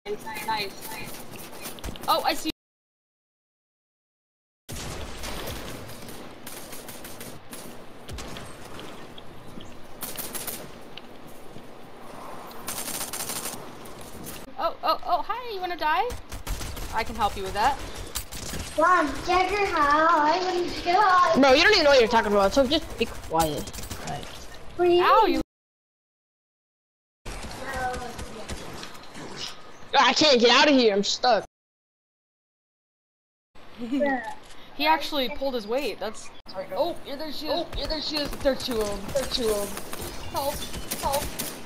Nice. Oh, I see. Oh, hi, you wanna die? I can help you with that. Wow, Jagger, how I want to die. Bro, you don't even know what you're talking about, so just be quiet. Right. Ow, you. I can't get out of here, I'm stuck. He actually pulled his weight. That's. Oh, yeah, there she is. Oh, yeah, there she is. There are two of them. There are two of them. Help! Help!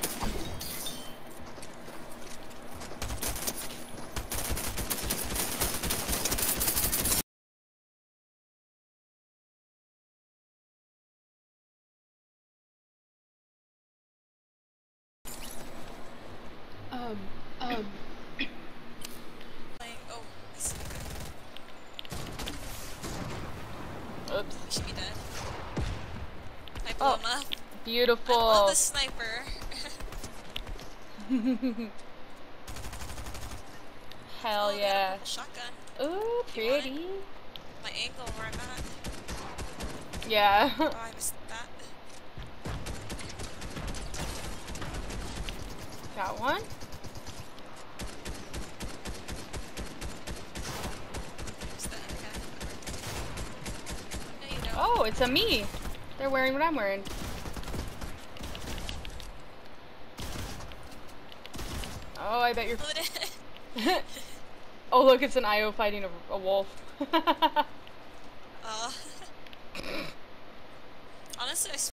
Oh, I see. Oops. He should be dead. I blew him up. Beautiful. I love the sniper. Hell Oh, yeah. shotgun. Ooh, pretty. My angle where I'm at. Yeah. Oh, I missed that. Got one. Who's the other guy? No, you don't. Oh, it's a me. They're wearing what I'm wearing. Oh, I bet you're. Oh, look, it's an IO fighting a wolf. Honestly, I